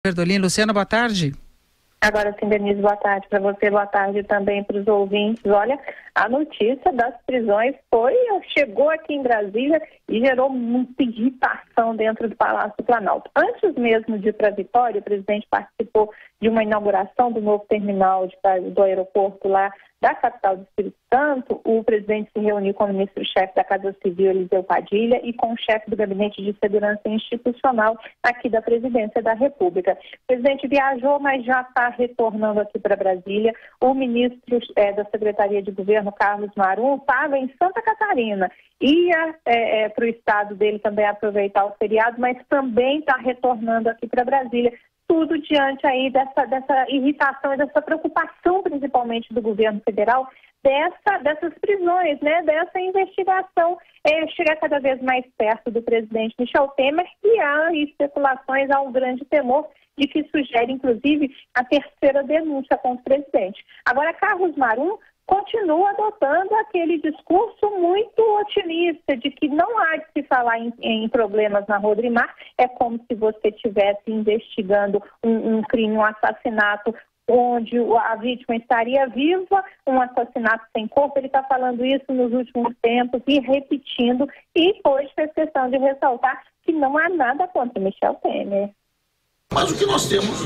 Bertolini. Luciana, boa tarde. Agora sim, Denise, boa tarde para você, boa tarde também para os ouvintes. Olha, a notícia das prisões chegou aqui em Brasília e gerou muita irritação dentro do Palácio do Planalto. Antes mesmo de ir para Vitória, o presidente participou de uma inauguração do novo terminal do aeroporto lá da capital do Espírito Santo. O presidente se reuniu com o ministro-chefe da Casa Civil, Eliseu Padilha, e com o chefe do Gabinete de Segurança Institucional aqui da Presidência da República. O presidente viajou, mas já está retornando aqui para Brasília. O ministro da Secretaria de Governo, Carlos Marum, estava em Santa Catarina. Ia para o estado dele também aproveitar o feriado, mas também está retornando aqui para Brasília. Tudo diante aí dessa irritação e dessa preocupação, principalmente do governo federal, dessas prisões, né? Dessa investigação chegar cada vez mais perto do presidente Michel Temer, e há especulações, há um grande temor de que sugere, inclusive, a terceira denúncia contra o presidente. Agora, Carlos Marum continua adotando aquele discurso muito otimista de que não há de se falar em problemas na Rodrimar. É como se você estivesse investigando um crime, um assassinato onde a vítima estaria viva, um assassinato sem corpo. Ele está falando isso nos últimos tempos e repetindo, e hoje fez questão de ressaltar que não há nada contra Michel Temer. Mas o que nós temos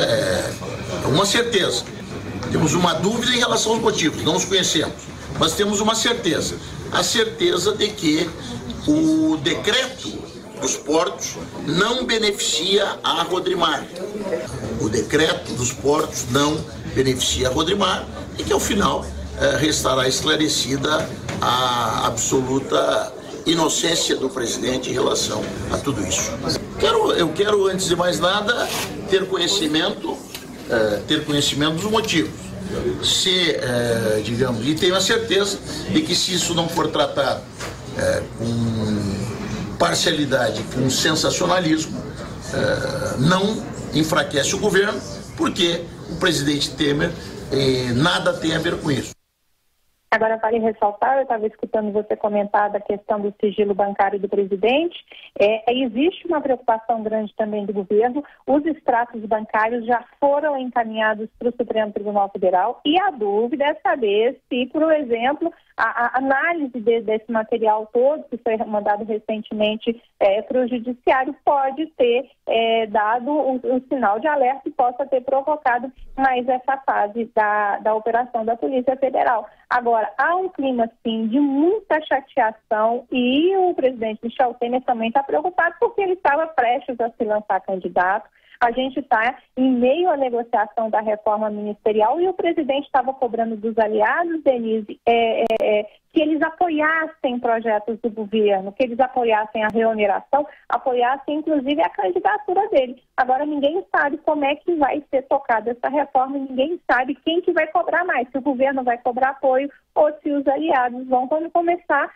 é uma certeza. Temos uma dúvida em relação aos motivos, não os conhecemos, mas temos uma certeza. A certeza de que o decreto dos portos não beneficia a Rodrimar. O decreto dos portos não beneficia a Rodrimar e que, ao final, restará esclarecida a absoluta inocência do presidente em relação a tudo isso. Eu quero, antes de mais nada, ter conhecimento dos motivos. Digamos, e tenho a certeza de que, se isso não for tratado com parcialidade, com sensacionalismo, não enfraquece o governo, porque o presidente Temer nada tem a ver com isso. Agora, vale ressaltar, eu estava escutando você comentar da questão do sigilo bancário do presidente. Existe uma preocupação grande também do governo. Os extratos bancários já foram encaminhados para o Supremo Tribunal Federal, e a dúvida é saber se, por exemplo, a análise desse material todo, que foi mandado recentemente para o Judiciário, pode ter dado um sinal de alerta e possa ter provocado mais essa fase da operação da Polícia Federal. Agora, há um clima, sim, de muita chateação, e o presidente Michel Temer também está preocupado porque ele estava prestes a se lançar candidato. A gente está em meio à negociação da reforma ministerial, e o presidente estava cobrando dos aliados, Denise, que eles apoiassem projetos do governo, que eles apoiassem a reoneração, apoiassem inclusive a candidatura dele. Agora, ninguém sabe como é que vai ser tocada essa reforma, ninguém sabe quem que vai cobrar mais, se o governo vai cobrar apoio ou se os aliados vão começar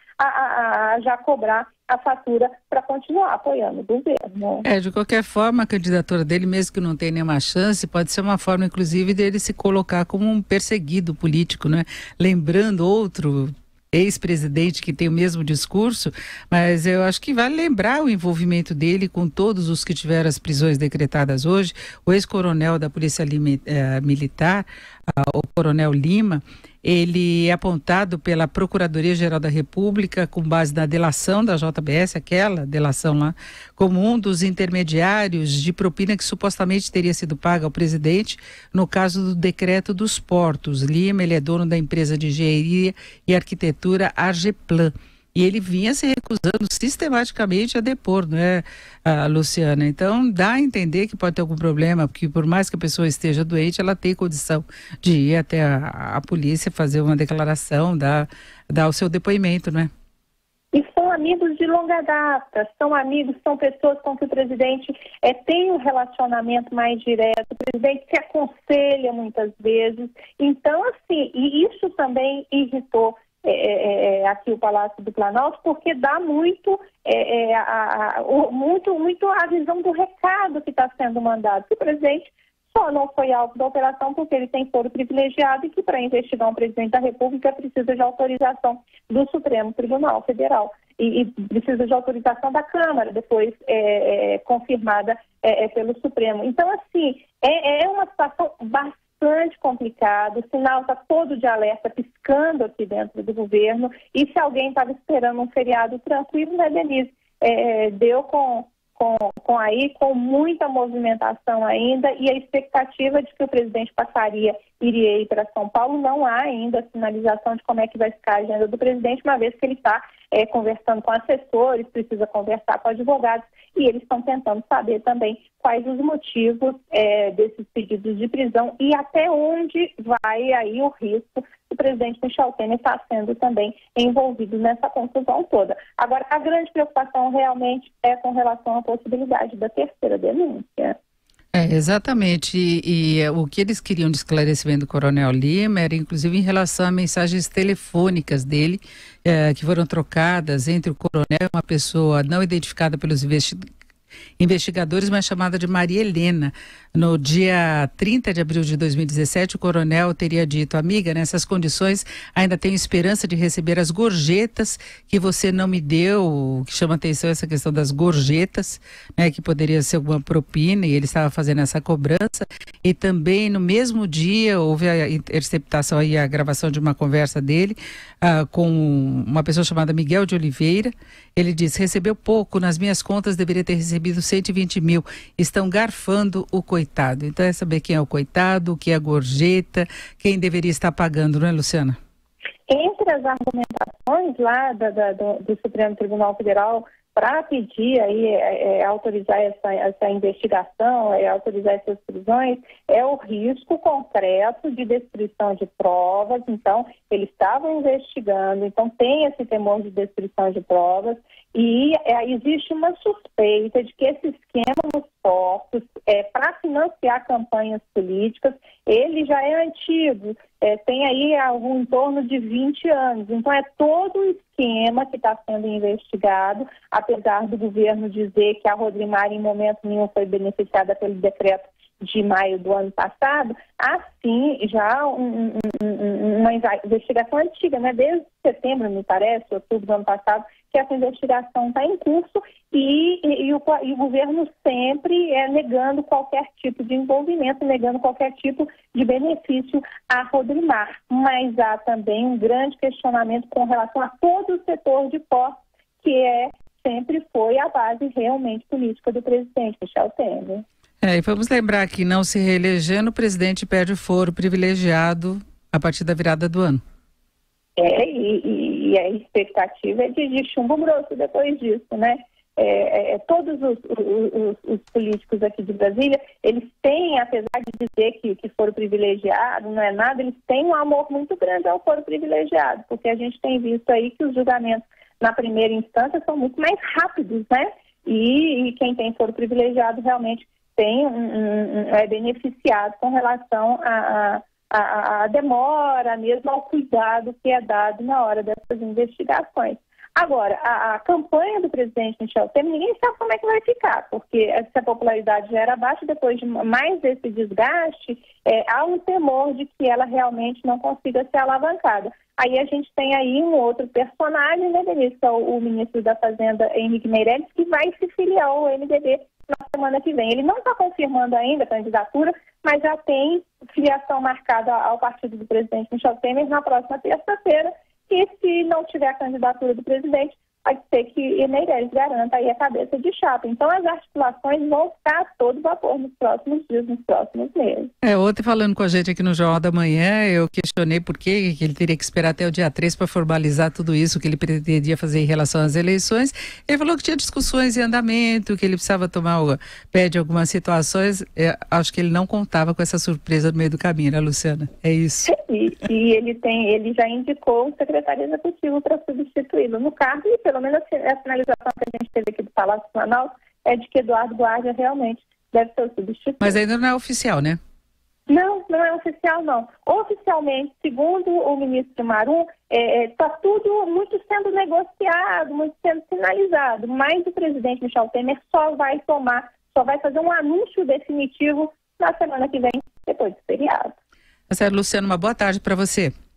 a já cobrar a fatura para continuar apoiando o governo. De qualquer forma, a candidatura dele, mesmo que não tenha nenhuma chance, pode ser uma forma, inclusive, dele se colocar como um perseguido político, né? Lembrando outro ex-presidente que tem o mesmo discurso, mas eu acho que vale lembrar o envolvimento dele com todos os que tiveram as prisões decretadas hoje. O ex-coronel da Polícia Militar, o Coronel Lima, ele é apontado pela Procuradoria-Geral da República, com base na delação da JBS, aquela delação lá, como um dos intermediários de propina que supostamente teria sido paga ao presidente no caso do decreto dos portos. Lima, ele é dono da empresa de engenharia e arquitetura Argeplan. E ele vinha se recusando sistematicamente a depor, não é, Luciana? Então, dá a entender que pode ter algum problema, porque por mais que a pessoa esteja doente, ela tem condição de ir até a polícia, fazer uma declaração, dar o seu depoimento, não é? E são amigos de longa data, são pessoas com que o presidente tem um relacionamento mais direto, o presidente se aconselha muitas vezes. Então, assim, e isso também irritou aqui o Palácio do Planalto, porque dá muito a visão do recado que está sendo mandado, que o presidente só não foi alvo da operação porque ele tem foro privilegiado, e que, para investigar um presidente da República, precisa de autorização do Supremo Tribunal Federal. e precisa de autorização da Câmara, depois confirmada pelo Supremo. Então, assim, é uma situação bastante complicada, o sinal está todo de alerta piscando aqui dentro do governo, e se alguém estava esperando um feriado tranquilo, né, Denise? Deu com muita movimentação ainda, e a expectativa de que o presidente iria ir para São Paulo. Não há ainda sinalização de como é que vai ficar a agenda do presidente, uma vez que ele está conversando com assessores, precisa conversar com advogados, e eles estão tentando saber também quais os motivos desses pedidos de prisão e até onde vai aí o risco do presidente Michel Temer estar sendo também envolvido nessa confusão toda. Agora, a grande preocupação realmente é com relação à possibilidade da terceira denúncia. Exatamente, e o que eles queriam de esclarecimento do Coronel Lima era inclusive em relação a mensagens telefônicas dele, que foram trocadas entre o coronel e uma pessoa não identificada pelos investigadores, mas chamada de Maria Helena. No dia 30 de abril de 2017, o coronel teria dito: amiga, nessas condições ainda tenho esperança de receber as gorjetas que você não me deu. O que chama atenção é essa questão das gorjetas, né, que poderia ser alguma propina, e ele estava fazendo essa cobrança. E também no mesmo dia houve a interceptação e a gravação de uma conversa dele com uma pessoa chamada Miguel de Oliveira. Ele disse: recebeu pouco, nas minhas contas deveria ter recebido 120 mil, estão garfando o coitado. Então é saber quem é o coitado, o que é a gorjeta, quem deveria estar pagando, não é, Luciana? Entre as argumentações lá do Supremo Tribunal Federal para pedir aí, autorizar essa investigação, autorizar essas prisões, é o risco concreto de destruição de provas. Então, eles estavam investigando, então tem esse temor de destruição de provas, e existe uma suspeita de que esse esquema nos portos para financiar campanhas políticas, ele já é antigo, tem aí algo em torno de 20 anos. Então é todo um esquema que está sendo investigado, apesar do governo dizer que a Rodrimar em momento nenhum foi beneficiada pelo decreto de maio do ano passado. Assim, já uma investigação antiga, né? Desde setembro, me parece, outubro do ano passado, que essa investigação está em curso, e o governo sempre negando qualquer tipo de envolvimento, negando qualquer tipo de benefício a Rodrimar. Mas há também um grande questionamento com relação a todo o setor de portos, que sempre foi a base realmente política do presidente Michel Temer. E vamos lembrar que, não se reelegendo, o presidente perde o foro privilegiado a partir da virada do ano. E a expectativa é de chumbo grosso depois disso, né? Todos os políticos aqui de Brasília, eles têm, apesar de dizer que foro privilegiado não é nada, eles têm um amor muito grande ao foro privilegiado, porque a gente tem visto aí que os julgamentos na primeira instância são muito mais rápidos, né? E quem tem foro privilegiado realmente é beneficiado com relação à demora, mesmo ao cuidado que é dado na hora dessas investigações. Agora, a campanha do presidente Michel Temer, ninguém sabe como é que vai ficar, porque se a popularidade já era baixa, depois de mais desse desgaste, há um temor de que ela realmente não consiga ser alavancada. Aí a gente tem aí um outro personagem, né, Denise, que é o ministro da Fazenda, Henrique Meirelles, que vai se filiar ao MDB na semana que vem. Ele não está confirmando ainda a candidatura, mas já tem filiação marcada ao partido do presidente Michel Temer na próxima terça-feira, e se não tiver a candidatura do presidente, pode ser que Meirelles garanta aí a cabeça de chapa. Então as articulações vão ficar a todo vapor nos próximos dias, nos próximos meses. Ontem, falando com a gente aqui no Jornal da Manhã, eu questionei por que ele teria que esperar até o dia 3 para formalizar tudo isso que ele pretendia fazer em relação às eleições. Ele falou que tinha discussões em andamento, que ele precisava tomar pé de algumas situações. Acho que ele não contava com essa surpresa no meio do caminho, né, Luciana? É isso. E ele já indicou o secretário executivo para substituí-lo no cargo, e pelo menos a sinalização que a gente teve aqui do Palácio Planalto é de que Eduardo Guardia realmente deve ser o substituto. Mas ainda não é oficial, né? Não é oficial, não. Oficialmente, segundo o ministro Marum, está tudo muito sendo negociado, muito sendo sinalizado, mas o presidente Michel Temer só vai fazer um anúncio definitivo na semana que vem, depois do feriado. Luciano, uma boa tarde para você.